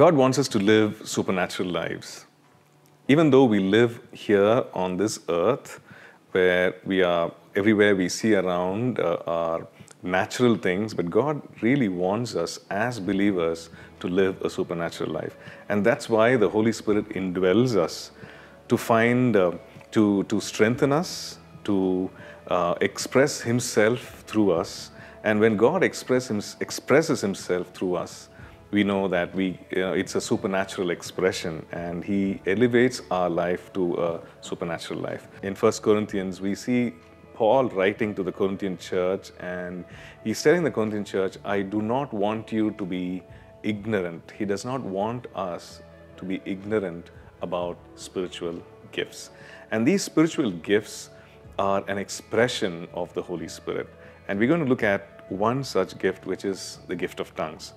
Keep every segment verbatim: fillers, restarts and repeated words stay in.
God wants us to live supernatural lives. Even though we live here on this earth, where we are, everywhere we see around uh, are natural things, but God really wants us as believers to live a supernatural life. And that's why the Holy Spirit indwells us to find, uh, to, to strengthen us, to uh, express Himself through us. And when God express him, expresses Himself through us, we know that we, you know, it's a supernatural expression, and He elevates our life to a supernatural life. In First Corinthians, we see Paul writing to the Corinthian church, and he's telling the Corinthian church, I do not want you to be ignorant. He does not want us to be ignorant about spiritual gifts. And these spiritual gifts are an expression of the Holy Spirit. And we're going to look at one such gift, which is the gift of tongues.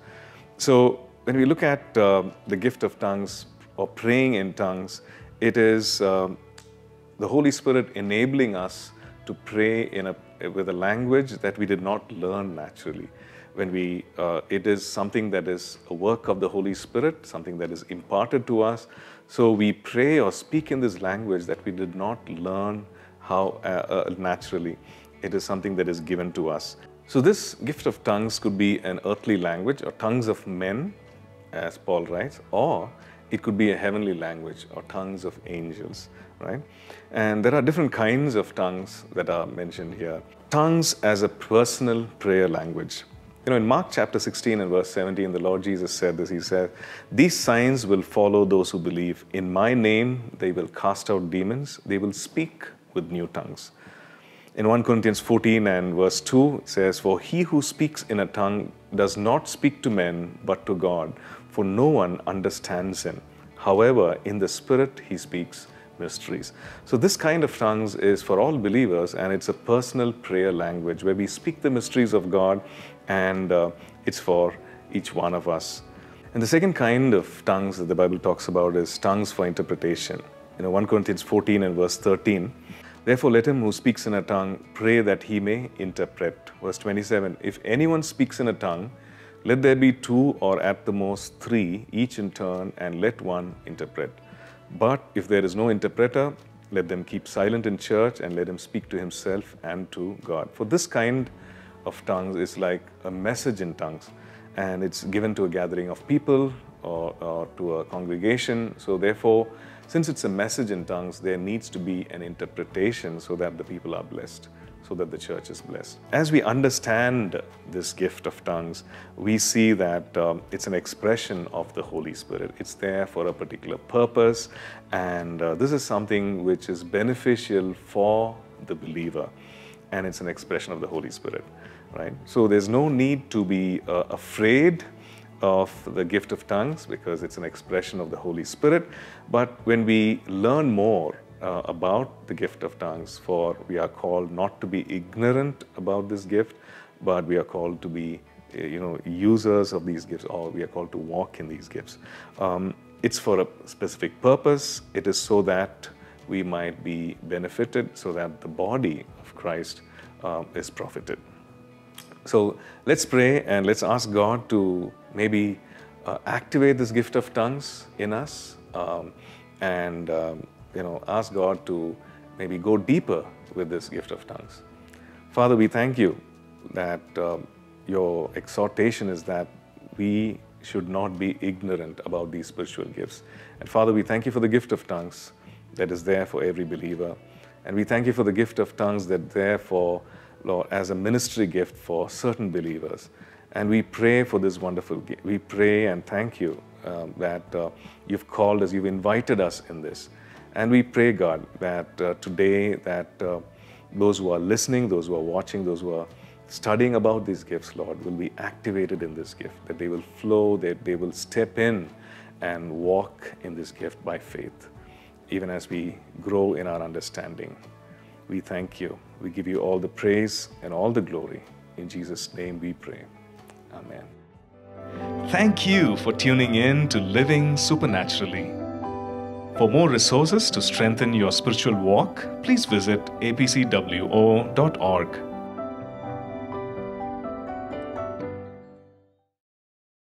So when we look at uh, the gift of tongues or praying in tongues, it is uh, the Holy Spirit enabling us to pray in a, with a language that we did not learn naturally. When we, uh, it is something that is a work of the Holy Spirit, something that is imparted to us. So we pray or speak in this language that we did not learn how uh, uh, naturally. It is something that is given to us. So this gift of tongues could be an earthly language or tongues of men, as Paul writes, or it could be a heavenly language or tongues of angels, right? And there are different kinds of tongues that are mentioned here. Tongues as a personal prayer language. You know, in Mark chapter sixteen and verse seventeen, the Lord Jesus said this. He said, these signs will follow those who believe. In my name, they will cast out demons. They will speak with new tongues. In First Corinthians fourteen and verse two, it says, for he who speaks in a tongue does not speak to men, but to God, for no one understands him. However, in the Spirit, he speaks mysteries. So this kind of tongues is for all believers, and it's a personal prayer language where we speak the mysteries of God, and uh, it's for each one of us. And the second kind of tongues that the Bible talks about is tongues for interpretation. You know, First Corinthians fourteen and verse thirteen, therefore, let him who speaks in a tongue pray that he may interpret. Verse twenty-seven, if anyone speaks in a tongue, let there be two or at the most three, each in turn, and let one interpret. But if there is no interpreter, let them keep silent in church and let him speak to himself and to God. For this kind of tongues is like a message in tongues, and it's given to a gathering of people or, or to a congregation. So therefore, since it's a message in tongues, there needs to be an interpretation so that the people are blessed, so that the church is blessed. As we understand this gift of tongues, we see that um, it's an expression of the Holy Spirit. It's there for a particular purpose, and uh, this is something which is beneficial for the believer, and it's an expression of the Holy Spirit, right? So there's no need to be uh, afraid of the gift of tongues, because it's an expression of the Holy Spirit. But when we learn more uh, about the gift of tongues, for we are called not to be ignorant about this gift, but we are called to be, you know, users of these gifts, or we are called to walk in these gifts. Um, it's for a specific purpose. It is so that we might be benefited, so that the body of Christ uh, is profited. So let's pray and let's ask God to maybe uh, activate this gift of tongues in us, um, and um, you know, ask God to maybe go deeper with this gift of tongues. Father, we thank you that uh, your exhortation is that we should not be ignorant about these spiritual gifts. And Father, we thank you for the gift of tongues that is there for every believer. And we thank you for the gift of tongues that is there for, Lord, as a ministry gift for certain believers. And we pray for this wonderful gift. We pray and thank you um, that uh, you've called us, you've invited us in this. And we pray, God, that uh, today that uh, those who are listening, those who are watching, those who are studying about these gifts, Lord, will be activated in this gift, that they will flow, that they will step in and walk in this gift by faith, even as we grow in our understanding. We thank you. We give you all the praise and all the glory. In Jesus' name we pray. Amen. Thank you for tuning in to Living Supernaturally. For more resources to strengthen your spiritual walk, please visit a p c w o dot org.